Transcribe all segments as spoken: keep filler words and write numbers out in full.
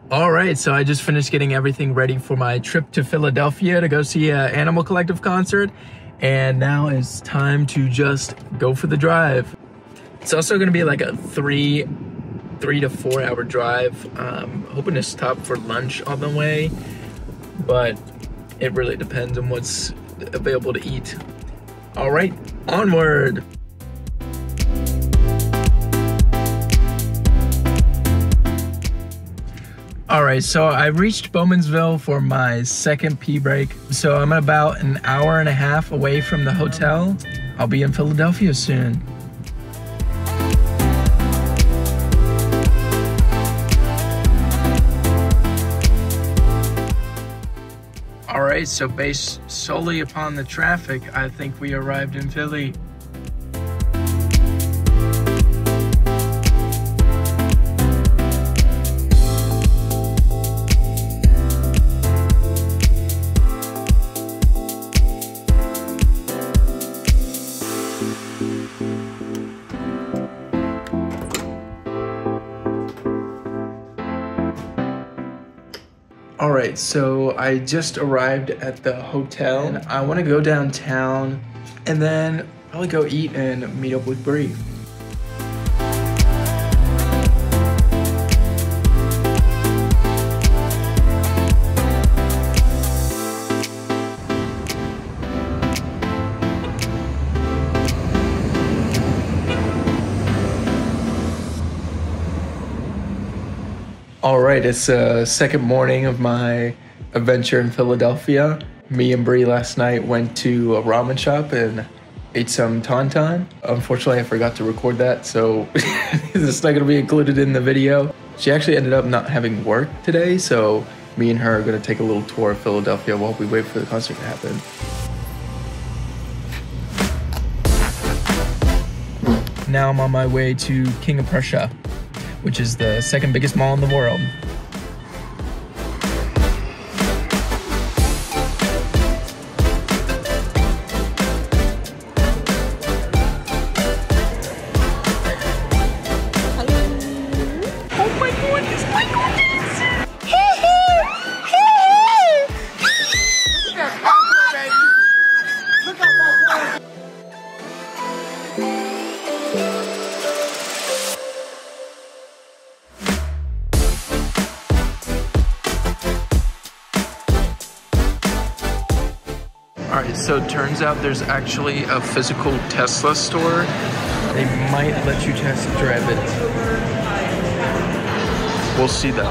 All right, so I just finished getting everything ready for my trip to Philadelphia to go see an Animal Collective concert. And now it's time to just go for the drive. It's also gonna be like a three, three to four hour drive. Um, hoping to stop for lunch on the way, but it really depends on what's available to eat. All right, onward. All right, so I reached Bowmansville for my second pee break. So I'm about an hour and a half away from the hotel. I'll be in Philadelphia soon. All right, so based solely upon the traffic, I think we arrived in Philly. All right, so I just arrived at the hotel and I want to go downtown and then probably go eat and meet up with Bree. All right, it's the second morning of my adventure in Philadelphia. Me and Bree last night went to a ramen shop and ate some tauntaun. Unfortunately, I forgot to record that, so it's not gonna be included in the video. She actually ended up not having work today, so me and her are gonna take a little tour of Philadelphia while we wait for the concert to happen. Now I'm on my way to King of Prussia, which is the second biggest mall in the world. Alright, so it turns out there's actually a physical Tesla store. They might let you test drive it. We'll see though.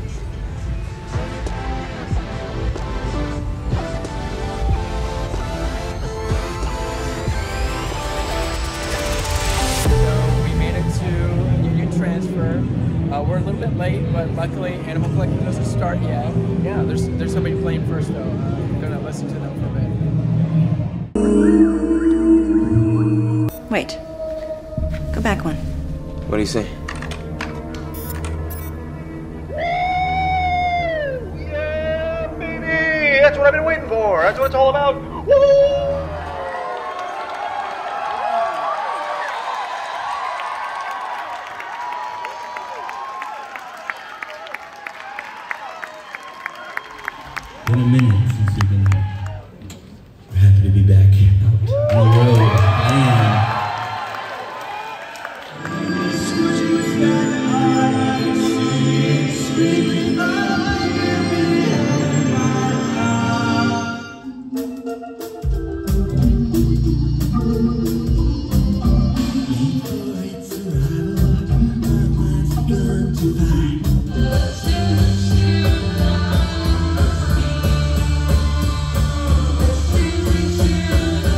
So we made it to Union Transfer. Uh, we're a little bit late, but luckily Animal Collective doesn't start yet. Yeah, there's there's somebody playing first though. Uh, I'm gonna listen to them for a bit. Wait. Go back one. What do you say? Yeah, baby! That's what I've been waiting for. That's what it's all about. Woo! Been a minute since we've been here. We're happy to be back out on the road. Man. Thank you.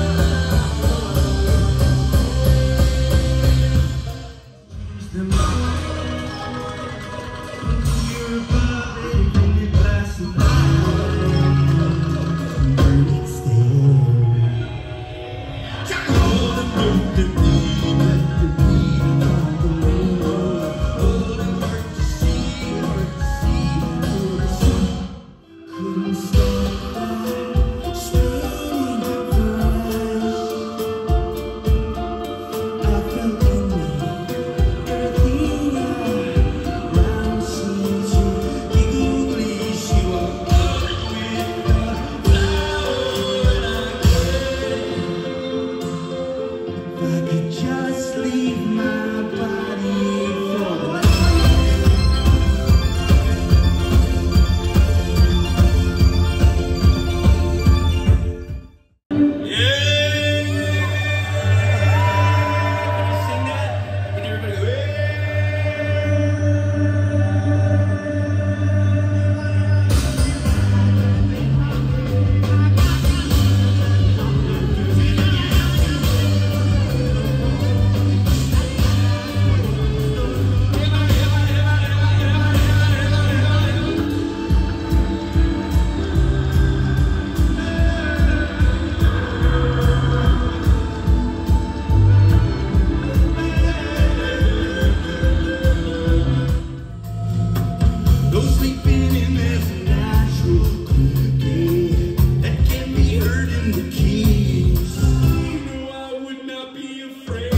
No sleeping in this natural quiet that can't be heard in the keys. You know I would not be afraid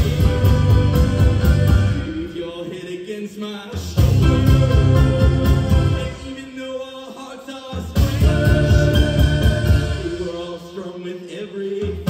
if your head against my shoulder. And even though our hearts are strange, we're all strong with everything.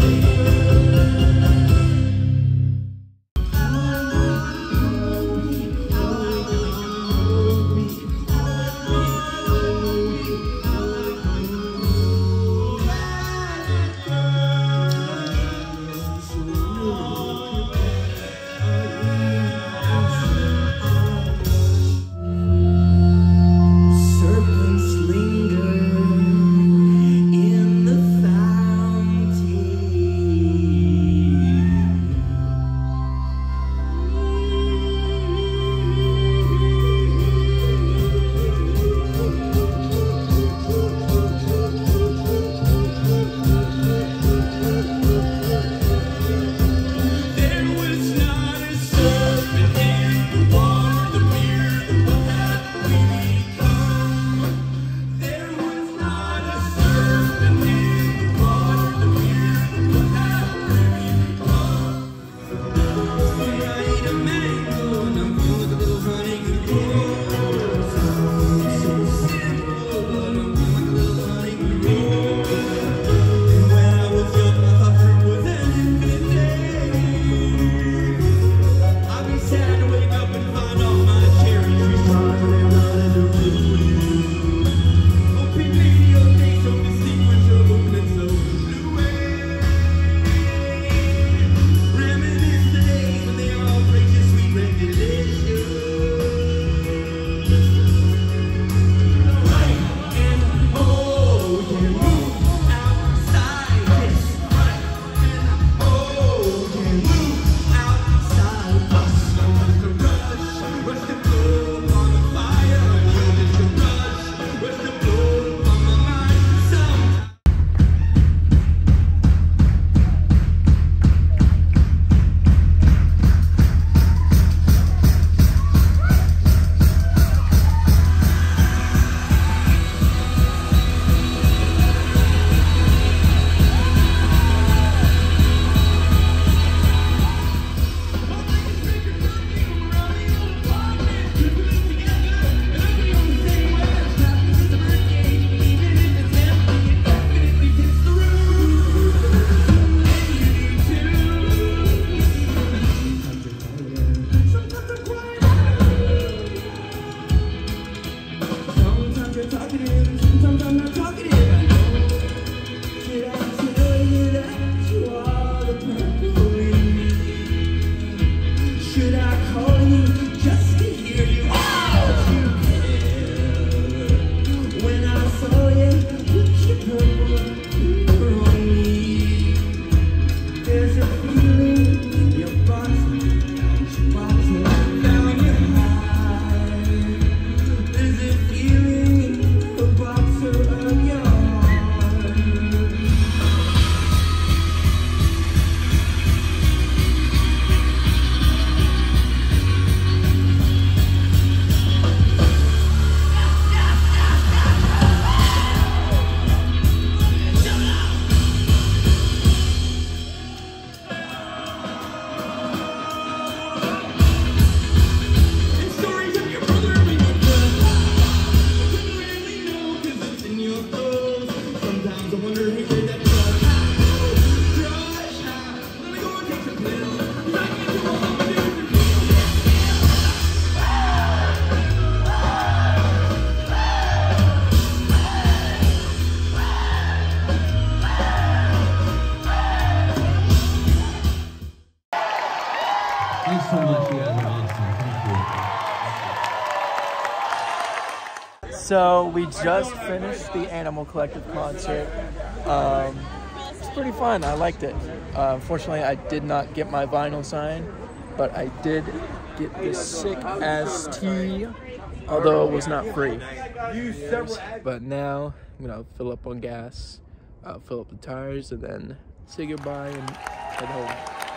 Thanks so much, you guys are awesome. Thank you. So we just finished the Animal Collective concert. Um, it's pretty fun. I liked it. Uh, unfortunately, I did not get my vinyl signed, but I did get this sick ass tee, although it was not free. But now I'm gonna fill up on gas, uh, fill up the tires, and then say goodbye and head home.